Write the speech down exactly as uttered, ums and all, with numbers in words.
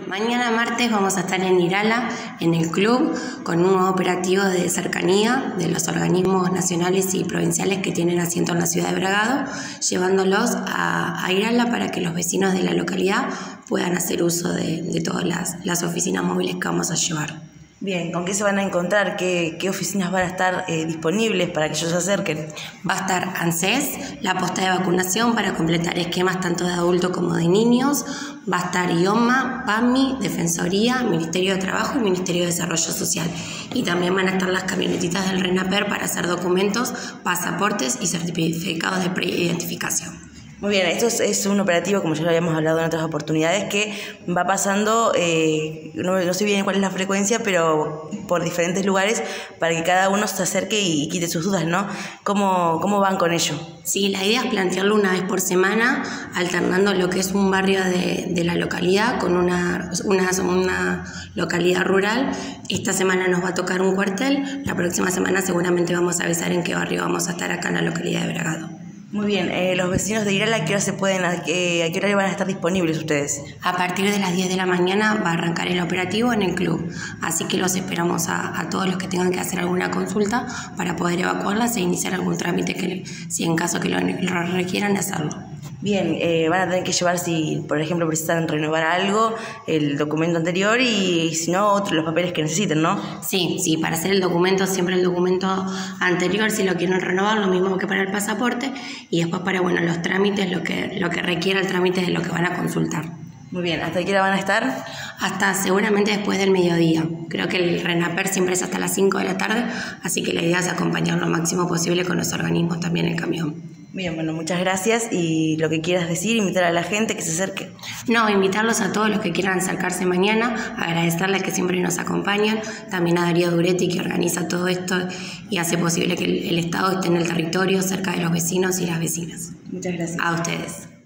mañana martes vamos a estar en Irala, en el club, con un nuevo operativo de cercanía de los organismos nacionales y provinciales que tienen asiento en la ciudad de Bragado, llevándolos a, a Irala para que los vecinos de la localidad puedan hacer uso de, de todas las, las oficinas móviles que vamos a llevar. Bien, ¿con qué se van a encontrar? ¿Qué, qué oficinas van a estar eh, disponibles para que ellos se acerquen? Va a estar ANSES, la posta de vacunación para completar esquemas tanto de adultos como de niños. Va a estar IOMA, PAMI, Defensoría, Ministerio de Trabajo y Ministerio de Desarrollo Social. Y también van a estar las camionetitas del RENAPER para hacer documentos, pasaportes y certificados de preidentificación. Muy bien, esto es, es un operativo, como ya lo habíamos hablado en otras oportunidades, que va pasando, eh, no, no sé bien cuál es la frecuencia, pero por diferentes lugares para que cada uno se acerque y quite sus dudas, ¿no? ¿Cómo, cómo van con ello? Sí, la idea es plantearlo una vez por semana, alternando lo que es un barrio de, de la localidad con una, una, una localidad rural. Esta semana nos va a tocar un cuartel, la próxima semana seguramente vamos a avisar en qué barrio vamos a estar acá en la localidad de Bragado. Muy bien, eh, los vecinos de Irala, ¿a qué hora se pueden, a qué, a qué hora van a estar disponibles ustedes? A partir de las diez de la mañana va a arrancar el operativo en el club, así que los esperamos a, a todos los que tengan que hacer alguna consulta para poder evacuarlas e iniciar algún trámite que, si en caso que lo, lo requieran, hacerlo. Bien, eh, van a tener que llevar, si por ejemplo precisan renovar algo, el documento anterior y si no, otros, los papeles que necesiten, ¿no? Sí, sí, para hacer el documento, siempre el documento anterior, si lo quieren renovar, lo mismo que para el pasaporte, y después para, bueno, los trámites, lo que, lo que requiera el trámite de lo que van a consultar. Muy bien, ¿hasta qué hora van a estar? Hasta seguramente después del mediodía. Creo que el RENAPER siempre es hasta las cinco de la tarde, así que la idea es acompañar lo máximo posible con los organismos también en el camión. Bien, bueno, muchas gracias y lo que quieras decir, invitar a la gente que se acerque. No, invitarlos a todos los que quieran acercarse mañana, agradecerles que siempre nos acompañan, también a Darío Duretti que organiza todo esto y hace posible que el, el Estado esté en el territorio cerca de los vecinos y las vecinas. Muchas gracias. A ustedes.